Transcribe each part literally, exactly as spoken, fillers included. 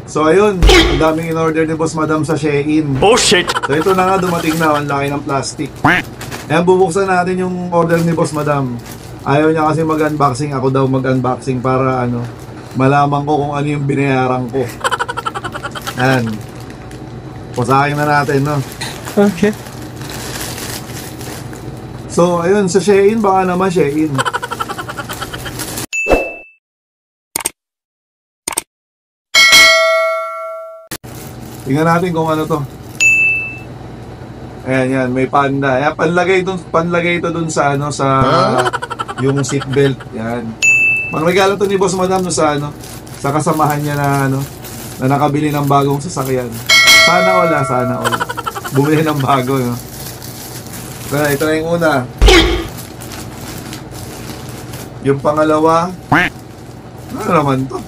So ayun, ang daming in-order ni Boss Madam sa Shein. Oh shit! So ito na nga, dumating na, ang laki ng plastic. Ayan, bubuksan natin yung order ni Boss Madam. Ayaw niya kasi mag-unboxing, ako daw mag-unboxing para ano, malaman ko kung ano yung binayaran ko. Ayan. Pusakin na natin, no? Okay. So ayun, sa Shein, baka naman Shein. Tingnan natin kung ano to. Ayan, yan, may panda. Ayan, panlagay dun, panlagay ito dun sa ano, sa huh? Yung seatbelt. Yan. Magregalo to ni Boss Madam no, sa ano, sa kasamahan niya na ano, na nakabili ng bagong sasakyan. Sana wala, sana all. Bumili ng bago, no. Ito na, ito na yung una. Yung pangalawa. Ano naman to?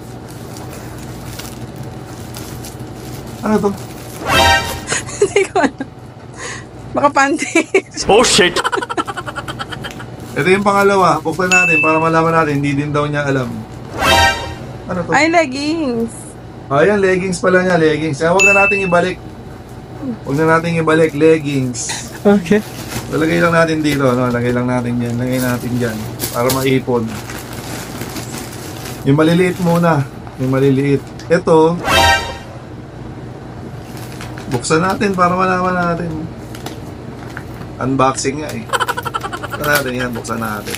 Ano to? Hindi ko alam. Baka panties. Oh shit! Ito yung pangalawa. Buksan natin para malaman natin. Hindi din daw niya alam. Ano to? Ay, leggings. Ayan, leggings pala niya. Leggings. Kaya huwag na natin ibalik. Huwag na natin ibalik. Leggings. Okay. Lalagay lang natin dito. No? Lagay lang natin yan. Lagay natin dyan. Para maipon. Yung maliliit muna. Yung maliliit. Ito. Buksan natin para malaman natin. Unboxing nga eh. Buksan natin yan, buksan natin.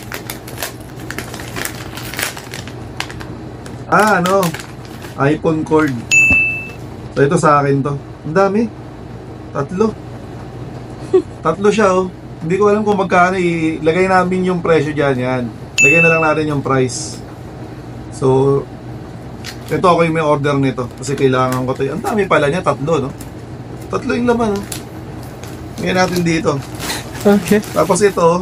Ah, ano? iPhone cord. So ito sa akin to. Ang dami. Tatlo. Tatlo siya oh. Hindi ko alam kung magkano. Ilagay namin yung presyo dyan. Yan. Lagay na lang natin yung price. So ito ako yung may order nito. Kasi kailangan ko to. Ang dami pala niya. Tatlo no. Tatlo yung laman, oh. Ngayon natin dito. Okay. Tapos ito,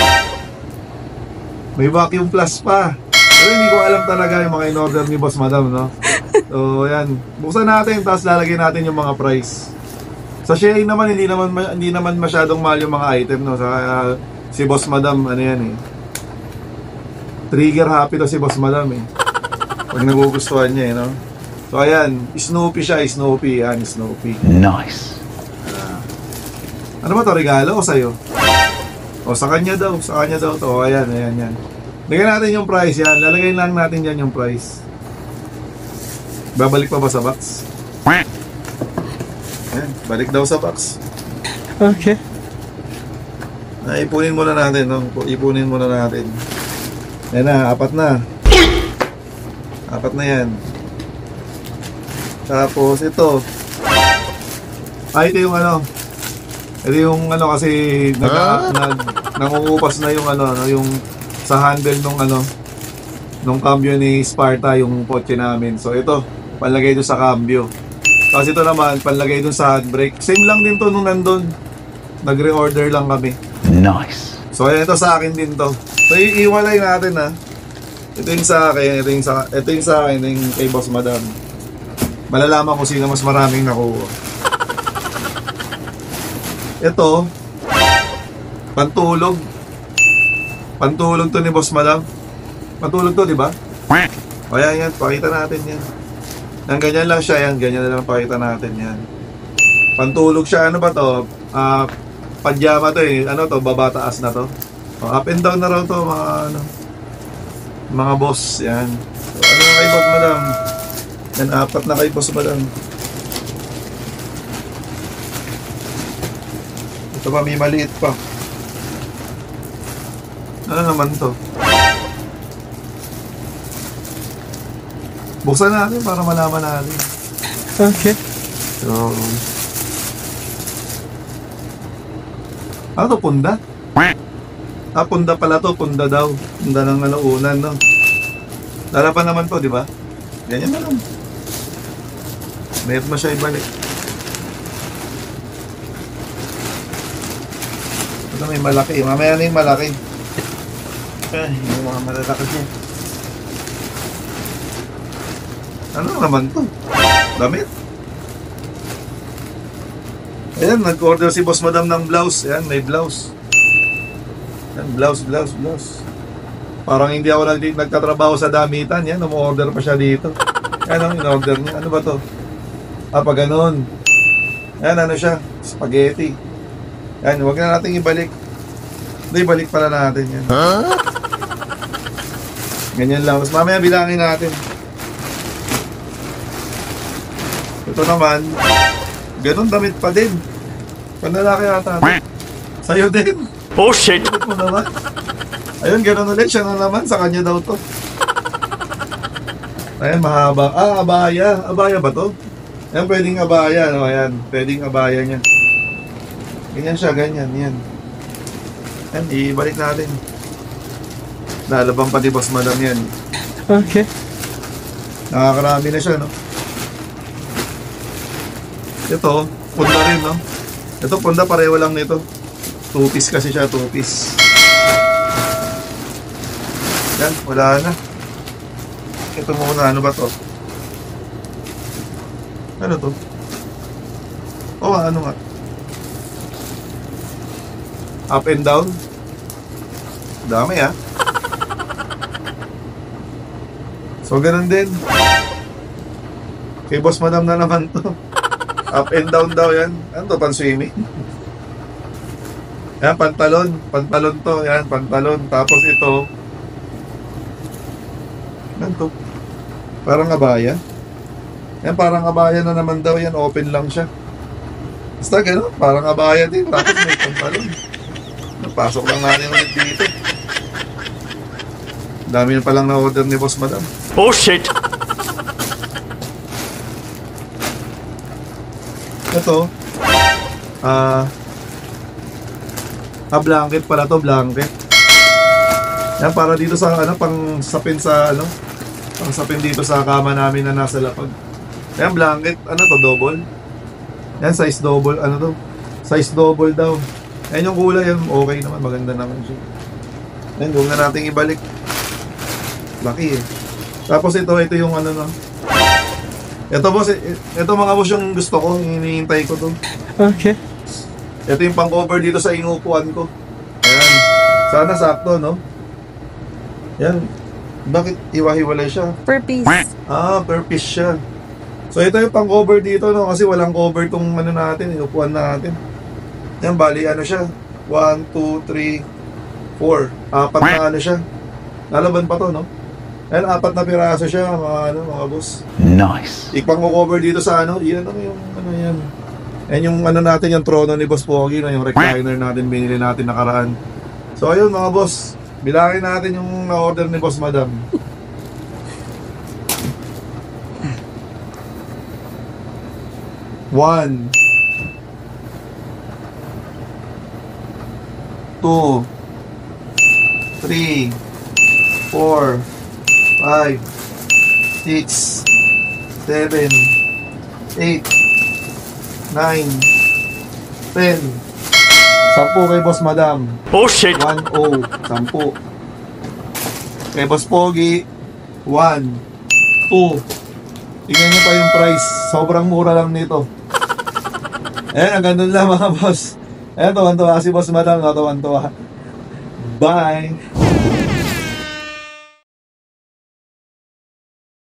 may vacuum plus pa. Pero hindi ko alam talaga yung mga in-order ni Boss Madam, no? So, yan. Buksan natin, tapos lalagyan natin yung mga price. Sa Shein naman, hindi naman hindi naman masyadong mahal yung mga item, no? Sa, uh, si Boss Madam, ano yan, eh. Trigger happy to si Boss Madam, eh. Pag nagugustuhan niya, eh, no? So ayan, Snoopy siya, Snoopy. Yan, Snoopy. Nice. Uh, ano ba to, regalo o sa'yo? O sa kanya daw, sa kanya daw to. O ayan, ayan, yan. Lagyan natin yung price yan. Lalagay lang natin yan yung price. Babalik pa ba sa box? Ayan, balik daw sa box. Okay. Ah, ipunin muna natin, no? Ipunin muna natin. Ayan na, apat na. Apat na yan. Tapos ito. Ah, ito yung ano. Ito yung ano kasi nag, huh? nag nangungupas na yung ano, yung sa handle nung ano nung cambio ni Sparta yung kotse namin. So ito, panlagay doon sa cambio. Tapos ito naman, panlagay doon sa handbrake. Same lang din to nung nandun. Nagre-order lang kami. Nice. So ito sa akin din to. So iiwalay natin ha. Ito yung sa akin, ito yung sa, ito yung sa akin, ito yung kay Boss Madam. Malalaman ko sino mas maraming nakuha. Ito, pantulog. Pantulog to ni Boss Madam. Pantulog to, di ba? O yan, yan, pakita natin yan. Yan, ganyan lang siya, yan, ganyan na lang pakita natin yan. Pantulog siya, ano ba to? Uh, Pajama to eh, ano to, babataas na to. O, up and down na raw to, mga ano, mga boss, yan. So, ano kay Boss Madam? Yan, apat na kay Boss Madam. Ito pa, may maliit pa. Ano naman to? Buksan natin para malaman natin. Okay. So, ano to, punda? Ah, punda pala to, punda daw. Punda ng ano, unan, no? Lalapan naman to, di ba? Ganyan na lang. Mayroon mo siya ibalik. Ito may malaki. Mamaya na yung malaki. Ay, yung mga malalaki siya. Ano naman to? Damit? Ayan, nag-order si Boss Madam ng blouse. Ayan, may blouse. Ayan, blouse, blouse, blouse. Parang hindi ako nag nagtatrabaho sa damitan. Yan, umu-order pa siya dito. Ano, in-order niya. Ano ba to? Ah, pag ganun. Yan, ano siya? Spaghetti. Yan, huwag na natin ibalik. Hindi, ibalik pala natin yan. Ganyan lang. Tapos mamaya bilangin natin. Ito naman, ganun damit pa din. Panlalaki ata. Sa'yo din. Oh shit! Ikot mo naman. Ayun, ganun ulit. Siya na naman. Sa kanya daw to. Ayan, mahaba. Ah, abaya. Abaya ba to? Ayan, pwedeng abaya. No? Ayan, pwedeng abaya niya. Ganyan siya, ganyan. Yan. Ayan, ibalik natin. Lalabang pa ni Boss Madam yan. Okay. Nakakarami na siya, no? Ito, punda rin, no? Ito, punda, pareho lang nito. Two piece kasi siya, two piece. Yan, wala na. Ito muna, ano ba to? Ano to? Oo, ano nga? Up and down? Dami, ah. So, ganun din. Kay Boss Madam na naman to. Up and down daw yan. Ano to, pan-swimming? Yan, pantalon. Pantalon to. Yan, pantalon. Tapos ito. Ano to? Parang abaya. Yan, parang abaya na naman daw yan. Open lang siya. Basta gano'n. Parang abaya din. Tapos may pantalon. Pasok lang natin ulit dito. Dami na palang na-order ni Boss Madam. Oh shit! Ito, ah, ah, blanket pala to, blanket. Yan, para dito sa, ano, pang sapin sa, ano, pang sapin dito sa kama namin na nasa lapag. Yan, blanket, ano to, double. Yan, size double, ano to, size double daw. Yan yung kulay, yan, okay naman, maganda naman siya. Yan, huwag na natin ibalik. Laki eh. Tapos ito, ito yung ano, no. Ito boss, ito mga boss yung gusto ko, hinihintay ko to. Okay. Ito yung pang-cover dito sa inuupuan ko. Ayan. Sana sakto, no? Yan. Bakit iwahiwalay siya? Per piece. Ah, per piece siya. So ito yung pang-cover dito, no? Kasi walang cover tong ano natin, inuupuan natin. Yan, bali ano siya? one, two, three, four. Apat na ano siya. Lalaban pa to, no? Ayan, apat na piraso siya, mga ano, mga boss. Nice. Ipang-cover dito sa ano, yan ano yung ano yan. Yan yung ano natin, yung trono ni Boss Pogi, no, yung recliner natin, binili natin nakaraan. So ayun mga boss, bilangin natin yung na-order ni Boss Madam. One. Two. Three. Four. Five, six, seven, eight, nine, ten. Sampu kay Boss Madam. Oh shit! one oh. Sampu. Kay Boss Pogi. one. two. Tingnan nyo pa yung price. Sobrang mura lang nito. Ayan, ang ganda lang mga boss. Ayan, tuwan-tuwa si Boss Madam. Tuwan-tuwa. Bye!